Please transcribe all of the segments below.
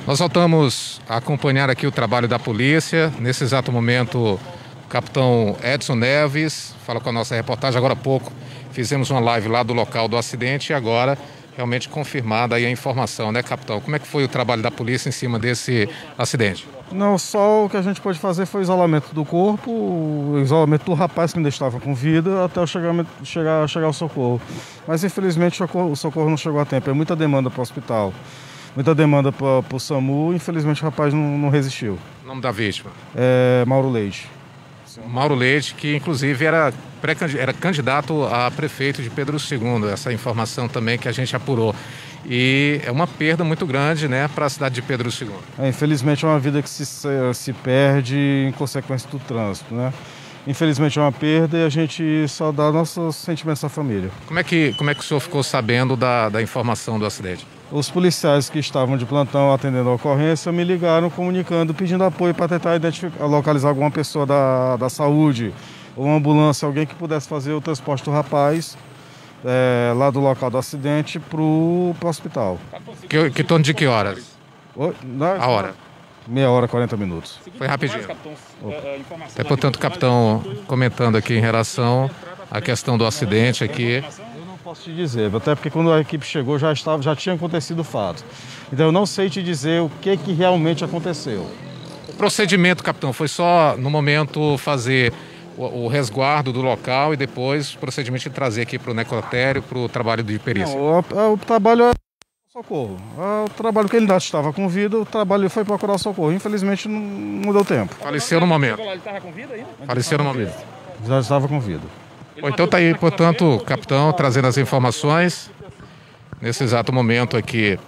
Nós voltamos a acompanhar aqui o trabalho da polícia. Nesse exato momento, o capitão Edson Neves fala com a nossa reportagem. Agora há pouco fizemos uma live lá do local do acidente e agora realmente confirmada aí a informação, né, capitão? Como é que foi o trabalho da polícia em cima desse acidente? Não, só o que a gente pôde fazer foi o isolamento do corpo, o isolamento do rapaz que ainda estava com vida até chegar ao socorro. Mas infelizmente o socorro não chegou a tempo, é muita demanda para o hospital. Muita demanda para o SAMU, infelizmente o rapaz não resistiu. O nome da vítima? É Mauro Leite. Mauro Leite, que inclusive era candidato a prefeito de Pedro II, essa informação também que a gente apurou. E é uma perda muito grande, né, para a cidade de Pedro II. Infelizmente é uma vida que se perde em consequência do trânsito, né? Infelizmente é uma perda e a gente só dá nossos sentimentos à família. Como é que o senhor ficou sabendo da informação do acidente? Os policiais que estavam de plantão atendendo a ocorrência me ligaram comunicando, pedindo apoio para tentar localizar alguma pessoa da saúde ou uma ambulância, alguém que pudesse fazer o transporte do rapaz lá do local do acidente para o hospital. Que torno de que horas? A hora? Meia hora, 40 minutos. Foi rapidinho. É, portanto, capitão, comentando aqui em relação à questão do acidente aqui. Posso te dizer, até porque quando a equipe chegou já tinha acontecido o fato. Então eu não sei te dizer o que realmente aconteceu. O procedimento, capitão, foi só no momento fazer o resguardo do local e depois o procedimento de trazer aqui para o necrotério, para o trabalho de perícia? Não, o trabalho é socorro. O trabalho que ele ainda estava com vida, o trabalho foi procurar socorro. Infelizmente não deu tempo. Faleceu no momento. Ele estava com vida ainda? Faleceu no momento. Já estava com vida. Bom, então está aí, portanto, o capitão trazendo as informações. Nesse exato momento aqui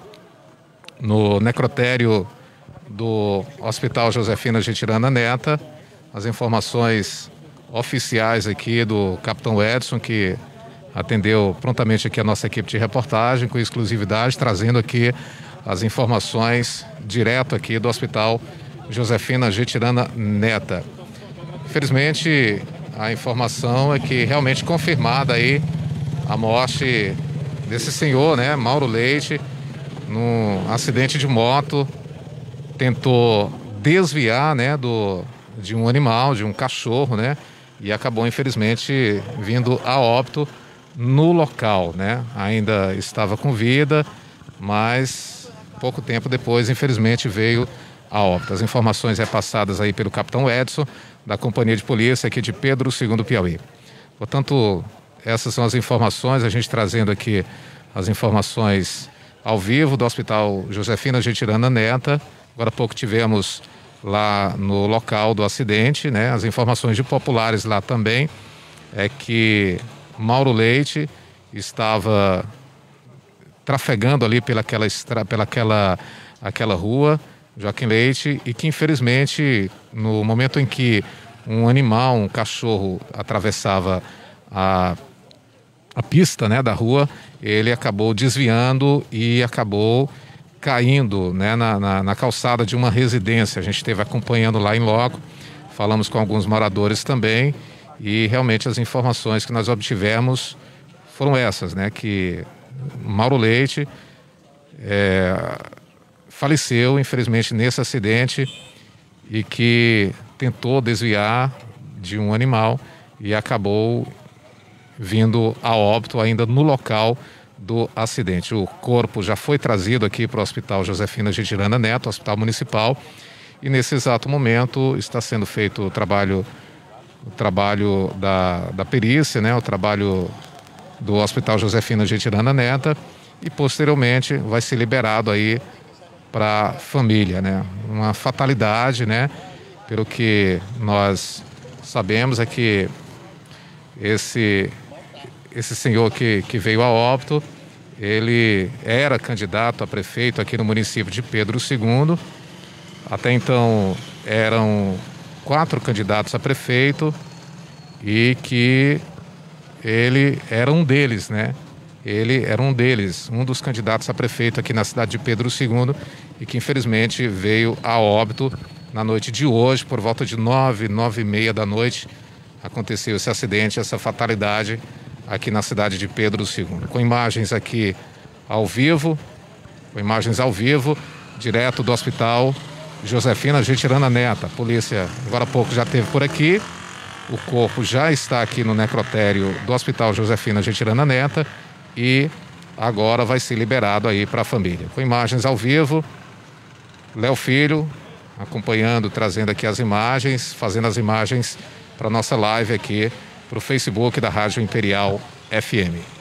no necrotério do Hospital Josefina Getirana Neta, as informações oficiais aqui do capitão Edson, que atendeu prontamente aqui a nossa equipe de reportagem com exclusividade, trazendo aqui as informações direto aqui do Hospital Josefina Getirana Neta. Infelizmente, a informação é que realmente confirmada aí a morte desse senhor, né, Mauro Leite, num acidente de moto, tentou desviar, né, de um animal, de um cachorro, né, e acabou infelizmente vindo a óbito no local, né? Ainda estava com vida, mas pouco tempo depois, infelizmente, veio a óbito. As informações repassadas aí pelo capitão Edson, da Companhia de Polícia aqui de Pedro II Piauí. Portanto, essas são as informações, a gente trazendo aqui as informações ao vivo do Hospital Josefina Getirana Neta. Agora há pouco tivemos lá no local do acidente, né? As informações de populares lá também é que Mauro Leite estava trafegando ali pelaquela rua Joaquim Leite, e que infelizmente no momento em que um animal, um cachorro atravessava a pista, né, da rua, ele acabou desviando e acabou caindo, né, na calçada de uma residência. A gente esteve acompanhando lá em loco, falamos com alguns moradores também e realmente as informações que nós obtivemos foram essas, né, que Mauro Leite faleceu, infelizmente, nesse acidente e que tentou desviar de um animal e acabou vindo a óbito ainda no local do acidente. O corpo já foi trazido aqui para o Hospital Josefina Getirana Neto, Hospital Municipal, e nesse exato momento está sendo feito o trabalho da perícia, né, o trabalho do Hospital Josefina Getirana Neta, e posteriormente vai ser liberado aí para a família, né? Uma fatalidade, né? Pelo que nós sabemos é que esse senhor que veio a óbito, ele era candidato a prefeito aqui no município de Pedro II. Até então eram 4 candidatos a prefeito e que ele era um deles, né? Ele era um deles, um dos candidatos a prefeito aqui na cidade de Pedro II e que infelizmente veio a óbito na noite de hoje, por volta de 9h30 da noite, aconteceu esse acidente, essa fatalidade aqui na cidade de Pedro II. Com imagens aqui ao vivo, direto do Hospital Josefina Getirana Neto. A polícia agora há pouco já esteve por aqui. O corpo já está aqui no necrotério do Hospital Josefina Getirana Neto e agora vai ser liberado aí para a família. Com imagens ao vivo, Léo Filho acompanhando, trazendo aqui as imagens, fazendo as imagens para a nossa live aqui, para o Facebook da Rádio Imperial FM.